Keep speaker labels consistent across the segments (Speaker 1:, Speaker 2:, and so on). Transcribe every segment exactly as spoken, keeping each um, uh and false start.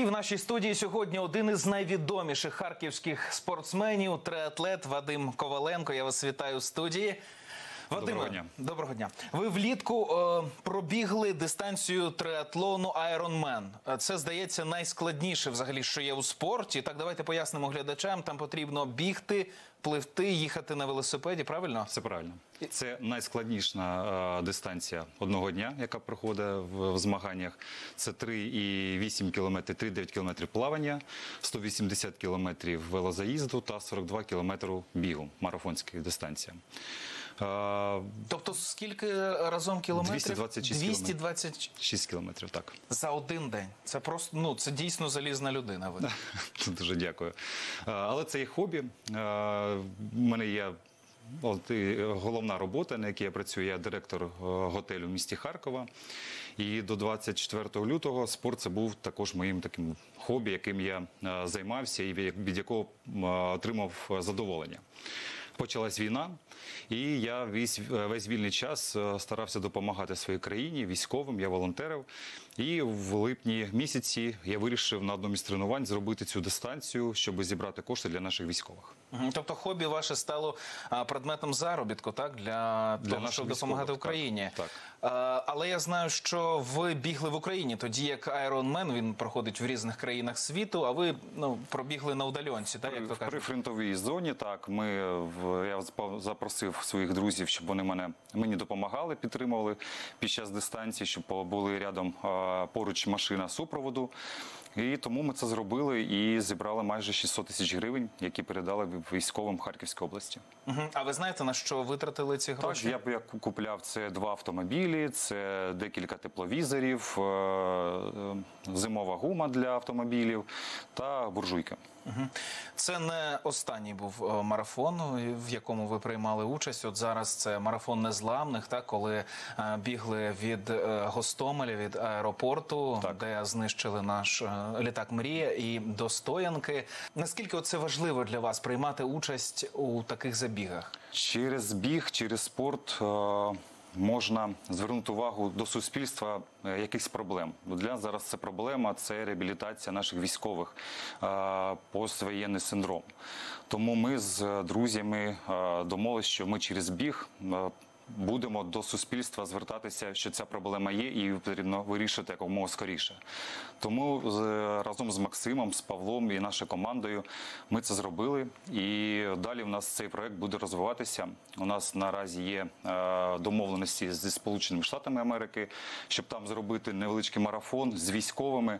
Speaker 1: І в нашій студії сьогодні один із найвідоміших харківських спортсменів, триатлет Вадим Коваленко. Я вас вітаю в студії. Вадиме, доброго дня. Доброго дня. Ви влітку е, пробігли дистанцію триатлону Ironman. Це, здається, найскладніше взагалі, що є у спорті. Так, давайте пояснимо глядачам. Там потрібно бігти, пливти, їхати на велосипеді, правильно?
Speaker 2: Все правильно. Це найскладніша е, дистанція одного дня, яка проходить в, в змаганнях. Це три і вісім кілометрів, три і дев'ять кілометрів плавання, сто вісімдесят кілометрів велозаїзду та сорок два кілометри бігу, марафонська дистанція. Е,
Speaker 1: тобто скільки разом кілометрів?
Speaker 2: двісті двадцять шість
Speaker 1: двісті двадцять шість
Speaker 2: кілометрів, так.
Speaker 1: За один день. Це просто, ну, це дійсно залізна людина. Ви.
Speaker 2: Дуже дякую. Е, але це є хобі. Е, У мене є от, головна робота, на якій я працюю. Я директор готелю в місті Харкова. І до двадцять четвертого лютого спорт це був також моїм таким хобі, яким я займався і від якого отримав задоволення. Почалась війна, і я весь, весь вільний час старався допомагати своїй країні, військовим, я волонтерив. І в липні місяці я вирішив на одному із тренувань зробити цю дистанцію, щоб зібрати кошти для наших військових.
Speaker 1: Тобто хобі ваше стало предметом заробітку, так? Для, для того, щоб допомагати Україні.
Speaker 2: Так, так.
Speaker 1: Але я знаю, що ви бігли в Україні, тоді як Ironman, він проходить в різних країнах світу, а ви, ну, пробігли на удальонці, так, як то кажуть?
Speaker 2: При фронтовій зоні, так, ми, я запросив своїх друзів, щоб вони мене, мені допомагали, підтримували під час дистанції, щоб були рядом поруч машина супроводу. І тому ми це зробили і зібрали майже шістсот тисяч гривень, які передали військовим Харківської області.
Speaker 1: Угу. А ви знаєте, на що витратили ці гроші?
Speaker 2: Так, я, я купляв це два автомобілі, це декілька тепловізорів, зимова гума для автомобілів та буржуйка.
Speaker 1: Угу. Це не останній був марафон, в якому ви приймали участь. От зараз це марафон незламних, так, коли е, бігли від е, Гостомеля, від аеропорту, так, де знищили наш е, літак «Мрія», і до Стоянки. Наскільки це важливо для вас приймати участь у таких забігах?
Speaker 2: Через біг, через спорт е можна звернути увагу до суспільства якихось проблем. Для нас зараз це проблема, це реабілітація наших військових, поствоєнний синдром. Тому ми з друзями домовилися, що ми через біг будемо до суспільства звертатися, що ця проблема є і потрібно вирішити якомога скоріше. Тому разом з Максимом, з Павлом і нашою командою ми це зробили. І далі в нас цей проект буде розвиватися. У нас наразі є домовленості зі Сполученими Штатами Америки, щоб там зробити невеличкий марафон з військовими.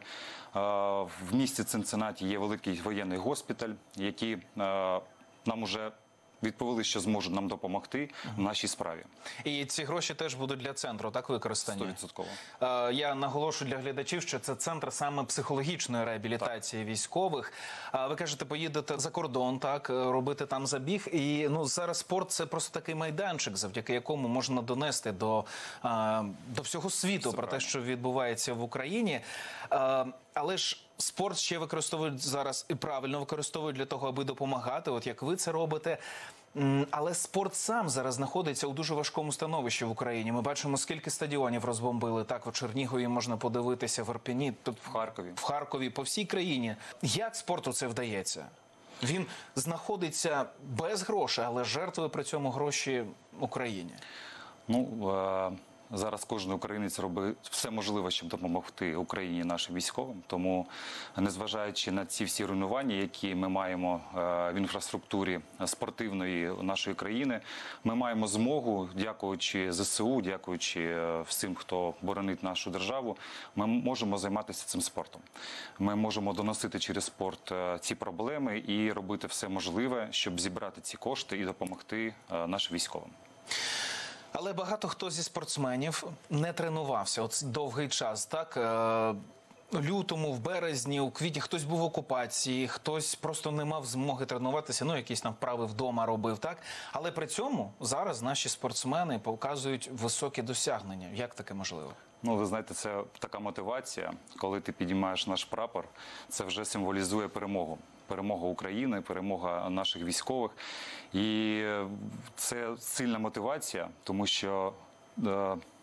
Speaker 2: В місті Цинциннаті є великий воєнний госпіталь, який нам уже відповіли, що зможуть нам допомогти в нашій справі. І
Speaker 1: ці гроші теж будуть для центру, так, використані?
Speaker 2: сто відсотків.
Speaker 1: Я наголошую для глядачів, що це центр саме психологічної реабілітації, так, військових. Ви кажете, поїдете за кордон, так, робити там забіг. І, ну, зараз спорт – це просто такий майданчик, завдяки якому можна донести до, до всього світу це про правильно. Те, що відбувається в Україні. Але ж спорт ще використовують зараз і правильно використовують для того, аби допомагати, от як ви це робите. Але спорт сам зараз знаходиться у дуже важкому становищі в Україні. Ми бачимо, скільки стадіонів розбомбили. Так, у Чернігові можна подивитися, в Ірпені, тут
Speaker 2: в Харкові.
Speaker 1: В Харкові, по всій країні. Як спорту це вдається? Він знаходиться без грошей, але жертвує при цьому гроші Україні.
Speaker 2: Ну, е зараз кожен українець робить все можливе, щоб допомогти Україні, нашим військовим. Тому, незважаючи на ці всі руйнування, які ми маємо в інфраструктурі спортивної нашої країни, ми маємо змогу, дякуючи ЗСУ, дякуючи всім, хто боронить нашу державу, ми можемо займатися цим спортом. Ми можемо доносити через спорт ці проблеми і робити все можливе, щоб зібрати ці кошти і допомогти нашим військовим.
Speaker 1: Але багато хто зі спортсменів не тренувався от довгий час, так? Лютому, в березні, у квітні хтось був в окупації, хтось просто не мав змоги тренуватися, ну, якісь там вправи вдома робив, так? Але при цьому зараз наші спортсмени показують високі досягнення. Як таке можливо?
Speaker 2: Ну, ви знаєте, це така мотивація, коли ти підіймаєш наш прапор, це вже символізує перемогу. Перемога України, перемога наших військових. І це сильна мотивація, тому що е,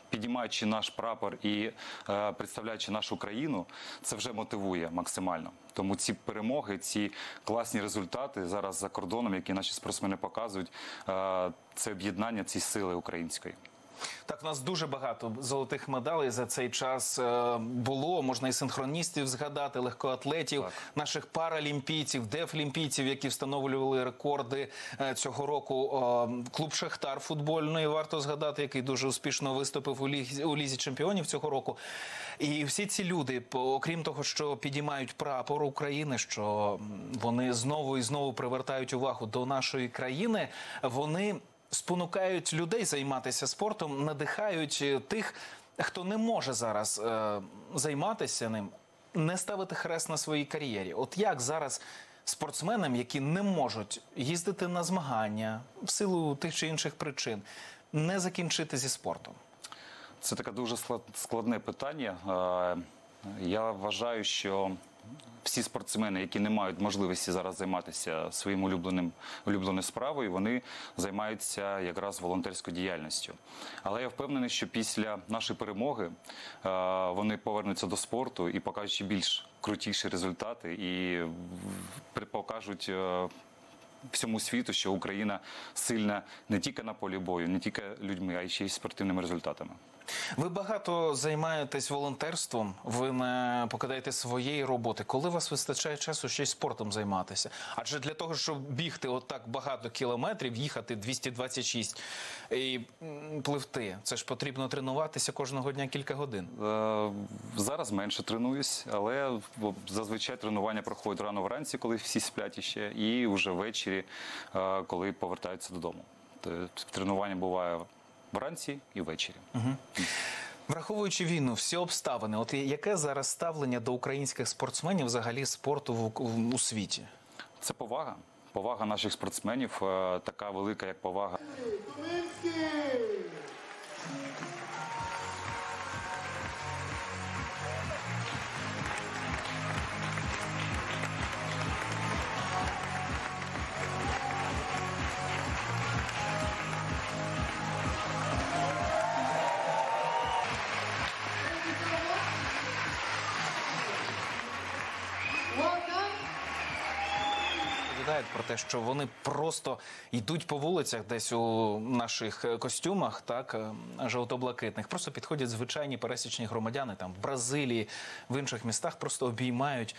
Speaker 2: підіймаючи наш прапор і е, представляючи нашу країну, це вже мотивує максимально. Тому ці перемоги, ці класні результати зараз за кордоном, які наші спортсмени показують, е, це об'єднання цієї сили української.
Speaker 1: Так, у нас дуже багато золотих медалей за цей час е, було. Можна і синхроністів згадати, легкоатлетів,
Speaker 2: так,
Speaker 1: наших паралімпійців, дефлімпійців, які встановлювали рекорди е, цього року. Е, клуб «Шахтар» футбольний, варто згадати, який дуже успішно виступив у лізі, у лізі чемпіонів цього року. І всі ці люди, окрім того, що підіймають прапор України, що вони знову і знову привертають увагу до нашої країни, вони спонукають людей займатися спортом, надихають тих, хто не може зараз е, займатися ним, не ставити хрест на своїй кар'єрі. От як зараз спортсменам, які не можуть їздити на змагання в силу тих чи інших причин, не закінчити зі спортом?
Speaker 2: Це таке дуже складне питання. Я вважаю, що всі спортсмени, які не мають можливості зараз займатися своїм улюбленим, улюбленою справою, вони займаються якраз волонтерською діяльністю. Але я впевнений, що після нашої перемоги вони повернуться до спорту і покажуть ще більш крутіші результати і покажуть всьому світу, що Україна сильна не тільки на полі бою, не тільки людьми, а й ще й спортивними результатами.
Speaker 1: Ви багато займаєтесь волонтерством, ви не покидаєте своєї роботи. Коли у вас вистачає часу ще й спортом займатися? Адже для того, щоб бігти отак багато кілометрів, їхати двісті двадцять шість і пливти, це ж потрібно тренуватися кожного дня кілька годин.
Speaker 2: Зараз менше тренуюсь, але зазвичай тренування проходять рано вранці, коли всі сплять іще, і вже ввечері, коли повертаються додому. Тренування буває вранці і ввечері.
Speaker 1: Угу. Враховуючи війну, всі обставини, от яке зараз ставлення до українських спортсменів взагалі спорту в, в, у світі?
Speaker 2: Це повага. Повага наших спортсменів, така велика, як повага.
Speaker 1: Про те, що вони просто йдуть по вулицях десь у наших костюмах, так, жовто-блакитних, просто підходять звичайні пересічні громадяни там в Бразилії, в інших містах, просто обіймають,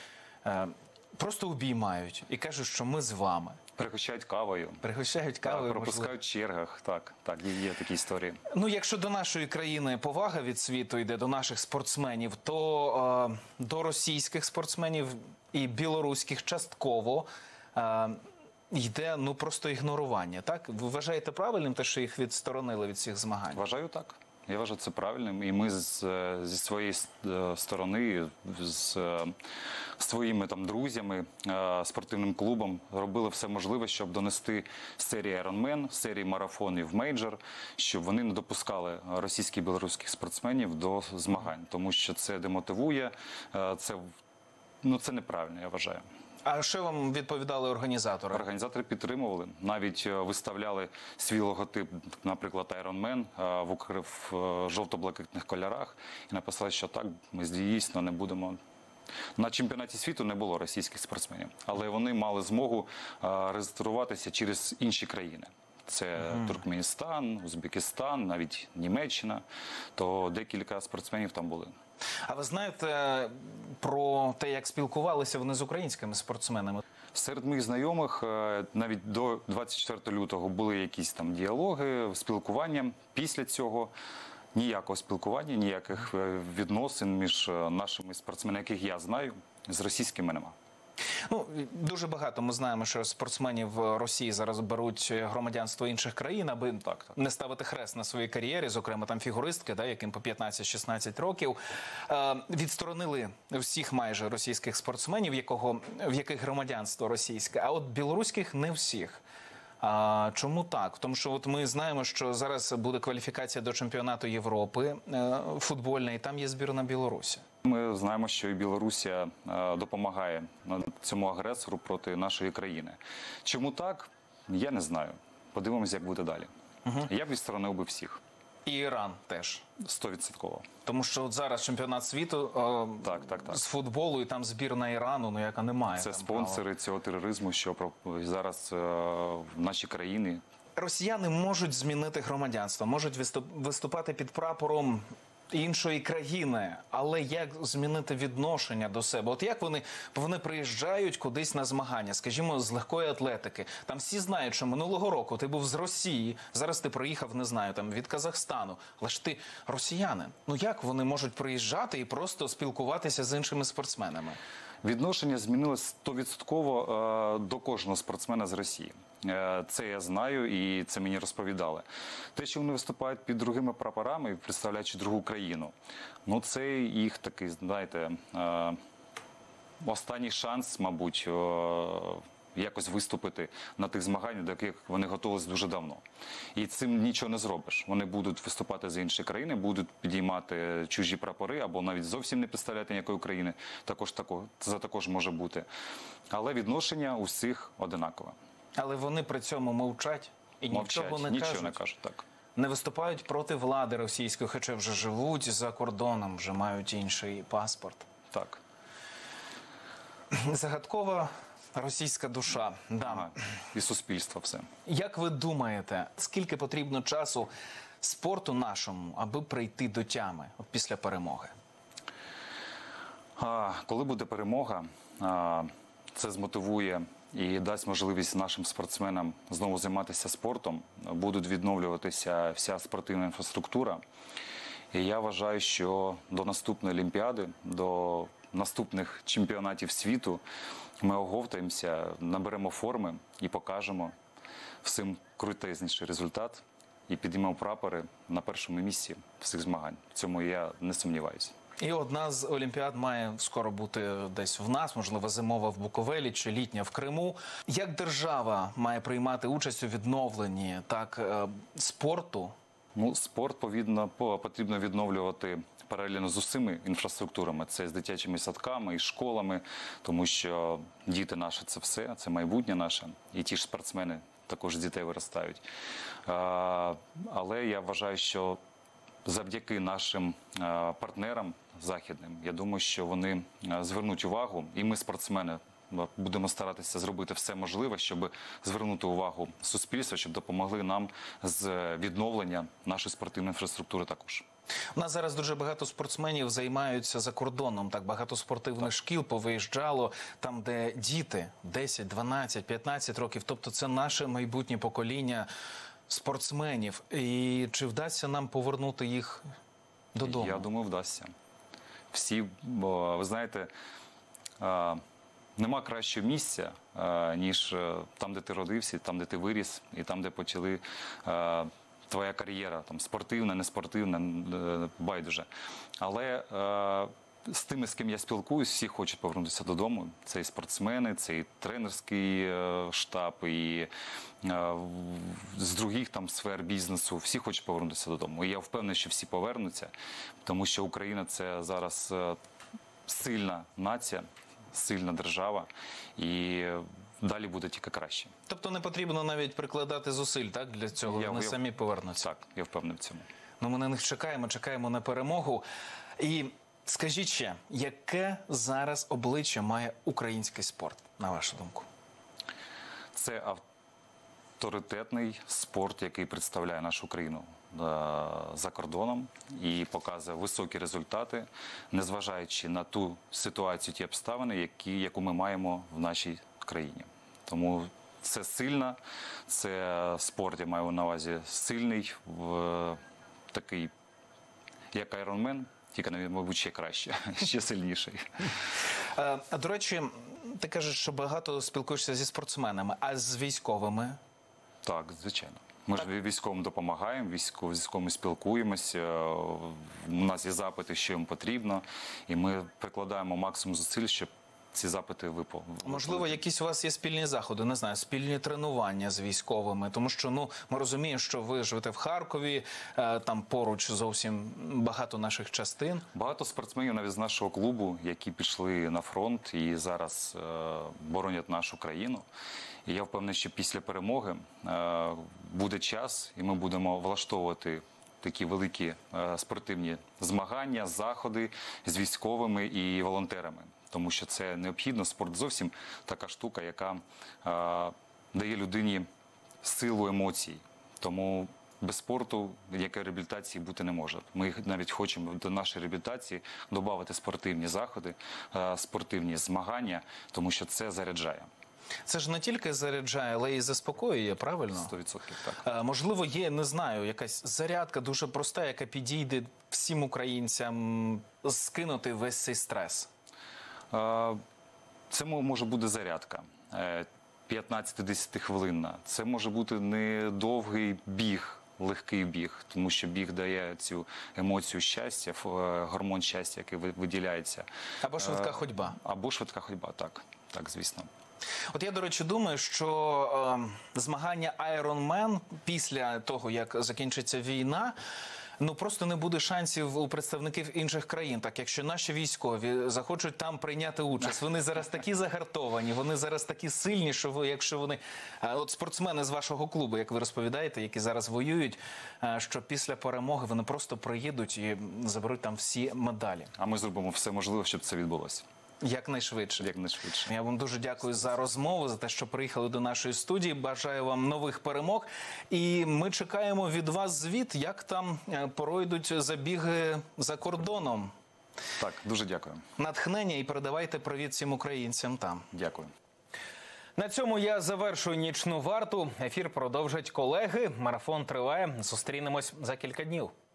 Speaker 1: просто обіймають і кажуть, що ми з вами.
Speaker 2: Пригощають кавою.
Speaker 1: Пригощають кавою,
Speaker 2: так, пропускають в чергах, так, так, є такі історії.
Speaker 1: Ну, якщо до нашої країни повага від світу йде, до наших спортсменів, то е, до російських спортсменів і білоруських частково е, йде, ну, просто ігнорування, так? Ви вважаєте правильним те, що їх відсторонили від цих змагань?
Speaker 2: Вважаю так. Я вважаю це правильним. І ми з, зі своєї сторони, з своїми там друзями, спортивним клубом робили все можливе, щоб донести серії Ironman, серії марафонів мейджор, щоб вони не допускали російських і білоруських спортсменів до змагань. Тому що це демотивує, це, ну, це неправильно, я вважаю.
Speaker 1: А що вам відповідали організатори?
Speaker 2: Організатори підтримували, навіть виставляли свій логотип, наприклад, Ironman в, в жовто-блакитних кольорах і написали, що так, ми дійсно не будемо. На чемпіонаті світу не було російських спортсменів, але вони мали змогу реєструватися через інші країни. Це mm. Туркменістан, Узбекистан, навіть Німеччина, то декілька спортсменів там були.
Speaker 1: А ви знаєте про те, як спілкувалися вони з українськими спортсменами?
Speaker 2: Серед моїх знайомих навіть до двадцять четвертого лютого були якісь там діалоги, спілкування. Після цього ніякого спілкування, ніяких відносин між нашими спортсменами, яких я знаю, з російськими нема.
Speaker 1: Ну, дуже багато ми знаємо, що спортсменів в Росії зараз беруть громадянство інших країн, аби так, так. не ставити хрест на своїй кар'єрі, зокрема там фігуристки, да, яким по п'ятнадцять-шістнадцять років. Е, відсторонили всіх майже російських спортсменів, якого, в яких громадянство російське, а от білоруських не всіх. А чому так? Тому що от ми знаємо, що зараз буде кваліфікація до чемпіонату Європи е, футбольної, і там є збірна Білорусі.
Speaker 2: Ми знаємо, що і Білорусія допомагає цьому агресору проти нашої країни. Чому так? Я не знаю. Подивимося, як буде далі. Угу. Я б відсторонив би всіх.
Speaker 1: І Іран теж.
Speaker 2: Стовідсотково.
Speaker 1: Тому що от зараз чемпіонат світу о,
Speaker 2: Так, так, так.
Speaker 1: з футболу, і там збірна Ірану, ну яка немає.
Speaker 2: Це
Speaker 1: там
Speaker 2: спонсори
Speaker 1: права.
Speaker 2: цього тероризму, що про- зараз е, в нашій країні.
Speaker 1: Росіяни можуть змінити громадянство, можуть виступ- виступати під прапором іншої країни, але як змінити відношення до себе? От як вони, вони приїжджають кудись на змагання, скажімо, з легкої атлетики. Там всі знають, що минулого року ти був з Росії, зараз ти приїхав, не знаю, там від Казахстану, але ж ти росіянин. Ну як вони можуть приїжджати і просто спілкуватися з іншими спортсменами?
Speaker 2: Відношення змінилось стовідсотково е, до кожного спортсмена з Росії. Е, Це я знаю і це мені розповідали. Те, що вони виступають під другими прапорами, представляючи другу країну, ну це їх такий, знаєте, е, останній шанс, мабуть, е, якось виступити на тих змаганнях, до яких вони готувалися дуже давно. І цим нічого не зробиш. Вони будуть виступати за інші країни, будуть підіймати чужі прапори або навіть зовсім не представляти ніякої країни. Також тако, це також може бути. Але відношення у всіх одинакове.
Speaker 1: Але вони при цьому мовчать і
Speaker 2: Мовчать,
Speaker 1: нічого не
Speaker 2: нічого
Speaker 1: кажуть.
Speaker 2: не кажуть. Так.
Speaker 1: Не виступають проти влади російської, хоча вже живуть за кордоном, вже мають інший паспорт.
Speaker 2: Так.
Speaker 1: Загадкова російська душа. Да.
Speaker 2: Ага. І суспільство все.
Speaker 1: Як ви думаєте, скільки потрібно часу спорту нашому, аби прийти до тями от після перемоги?
Speaker 2: А, коли буде перемога, а, це змотивує і дасть можливість нашим спортсменам знову займатися спортом, будуть відновлюватися вся спортивна інфраструктура. І я вважаю, що до наступної Олімпіади, до наступних чемпіонатів світу ми оговтаємося, наберемо форми і покажемо всім крутезніший результат і підіймемо прапори на першому місці всіх змагань. В цьому я не сумніваюся.
Speaker 1: І одна з Олімпіад має скоро бути десь в нас, можливо, зимова в Буковелі чи літня в Криму. Як держава має приймати участь у відновленні так е, спорту?
Speaker 2: Ну, спорт повідно, по- потрібно відновлювати паралельно з усіми інфраструктурами. Це з дитячими садками і школами, тому що діти наші – це все, це майбутнє наше. І ті ж спортсмени також з дітей виростають. А, але я вважаю, що завдяки нашим а, партнерам західним, я думаю, що вони а, звернуть увагу, і ми, спортсмени, будемо старатися зробити все можливе, щоб звернути увагу суспільства, щоб допомогли нам з відновлення нашої спортивної інфраструктури також.
Speaker 1: У нас зараз дуже багато спортсменів займаються за кордоном. Так багато спортивних шкіл повиїжджало там, де діти десять, дванадцять, п'ятнадцять років. Тобто це наше майбутнє покоління спортсменів. І чи вдасться нам повернути їх додому?
Speaker 2: Я думаю, вдасться. Всі, бо ви знаєте, а, нема кращого місця, а, ніж там, де ти родився, там, де ти виріс, і там, де почали а, твоя кар'єра, там спортивна, не спортивна, е, байдуже. Але е, з тими, з ким я спілкуюсь, всі хочуть повернутися додому. Це і спортсмени, це і тренерський е, штаб, і е, з других там сфер бізнесу. Всі хочуть повернутися додому. І я впевнений, що всі повернуться, тому що Україна – це зараз е, сильна нація, сильна держава, і далі буде тільки краще.
Speaker 1: Тобто не потрібно навіть прикладати зусиль, так, для цього?
Speaker 2: Я-
Speaker 1: Вони
Speaker 2: я-
Speaker 1: самі повернуться.
Speaker 2: Так, я впевнений в цьому.
Speaker 1: Ну, ми на них чекаємо, чекаємо на перемогу. І скажіть ще, яке зараз обличчя має український спорт, на вашу думку?
Speaker 2: Це авторитетний спорт, який представляє нашу країну е, за кордоном і показує високі результати, незважаючи на ту ситуацію, ті обставини, які, яку ми маємо в нашій країні. Тому це сильно, це спорт, я маю на увазі, сильний, в, такий, як Ironman, тільки, мабуть, ще краще, ще сильніший.
Speaker 1: Е, А, до речі, ти кажеш, що багато спілкуєшся зі спортсменами, а з військовими?
Speaker 2: Так, звичайно. Ми ж військовим допомагаємо, військов- з військовими спілкуємося, у нас є запити, що їм потрібно, і ми прикладаємо максимум зусиль, щоб ці запити випо-
Speaker 1: Можливо, якісь у вас є спільні заходи, не знаю, спільні тренування з військовими, тому що, ну, ми розуміємо, що ви живете в Харкові, е, там поруч зовсім багато наших частин.
Speaker 2: Багато спортсменів навіть з нашого клубу, які пішли на фронт і зараз е, боронять нашу країну. І я впевнений, що після перемоги е, буде час, і ми будемо влаштовувати такі великі е, спортивні змагання, заходи з військовими і волонтерами. Тому що це необхідно. Спорт зовсім така штука, яка е, дає людині силу емоцій. Тому без спорту ніякої реабілітації бути не може. Ми навіть хочемо до нашої реабілітації додати спортивні заходи, е, спортивні змагання, тому що це заряджає.
Speaker 1: Це ж не тільки заряджає, але й заспокоює, правильно?
Speaker 2: сто відсотків так.
Speaker 1: Е, Можливо, є, не знаю, якась зарядка дуже проста, яка підійде всім українцям скинути весь цей стрес.
Speaker 2: Е, Це мо- може бути зарядка. е, п'ятнадцять-десять хвилинна. Це може бути не довгий біг, легкий біг, тому що біг дає цю емоцію щастя, ф- е, гормон щастя, який ви- виділяється.
Speaker 1: Або швидка
Speaker 2: Е,
Speaker 1: ходьба.
Speaker 2: Або швидка ходьба, так. Так, звісно.
Speaker 1: От я, до речі, думаю, що е, змагання Iron Man після того, як закінчиться війна, ну просто не буде шансів у представників інших країн. Так, якщо наші військові захочуть там прийняти участь, вони зараз такі загартовані, вони зараз такі сильні, що ви, якщо вони, е, от спортсмени з вашого клубу, як ви розповідаєте, які зараз воюють, е, що після перемоги вони просто приїдуть і заберуть там всі медалі.
Speaker 2: А ми зробимо все можливе, щоб це відбулося.
Speaker 1: Якнайшвидше.
Speaker 2: Якнайшвидше.
Speaker 1: Я вам дуже дякую за розмову, за те, що приїхали до нашої студії. Бажаю вам нових перемог. І ми чекаємо від вас звіт, як там е, пройдуть забіги за кордоном.
Speaker 2: Так, дуже дякую.
Speaker 1: Натхнення і передавайте привіт всім українцям там.
Speaker 2: Дякую.
Speaker 3: На цьому я завершую нічну варту. Ефір продовжать колеги. Марафон триває. Зустрінемось за кілька днів.